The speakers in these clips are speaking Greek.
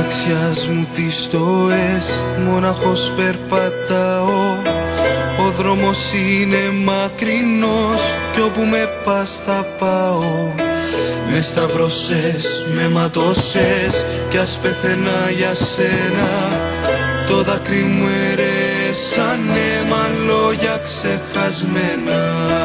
μοναξιάς μου τις στοές, μοναχός περπατάω. Ο δρόμος είναι μακρινός κι όπου με πας θα πάω. Με σταυρώσες, με ματώσες κι ας πεθαίνα για σένα. Το δάκρυ μου αιρέσανε μα λόγια ξεχασμένα.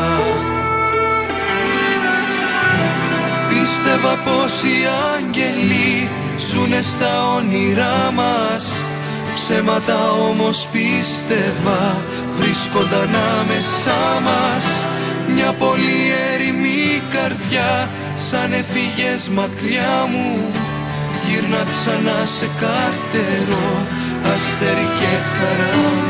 Πίστευα πως οι άγγελοι ζουνε στα όνειρά μας. Ψέματα όμως πίστευα βρίσκονταν άμεσά μας. Μια πολύ ερημή καρδιά σαν έφυγες μακριά μου. Γύρνα ξανά σε καρτερό, αστέρι και χαρά μου.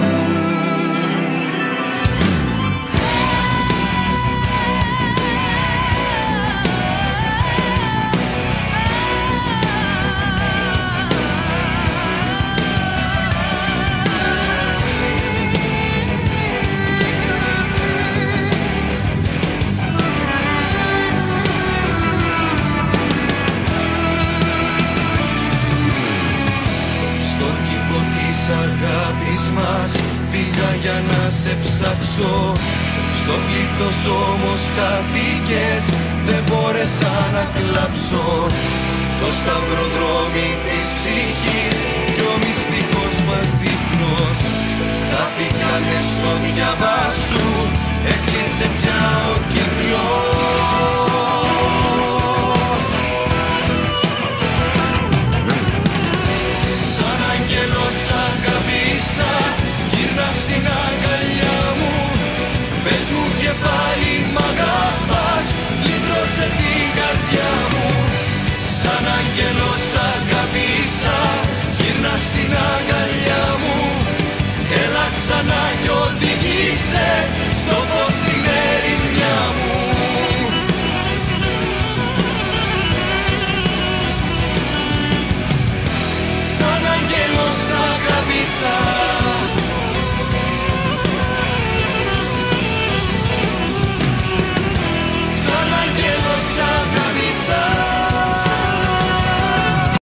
Αγάπης μας πήγα για να σε ψάξω. Στο πλήθος όμως χάθηκες, δεν μπόρεσα να κλάψω. Το σταυροδρόμι της ψυχής κι ο μυστικός μας δείπνος χάθηκανε στο διάβα σου. Έκλεισε πια ο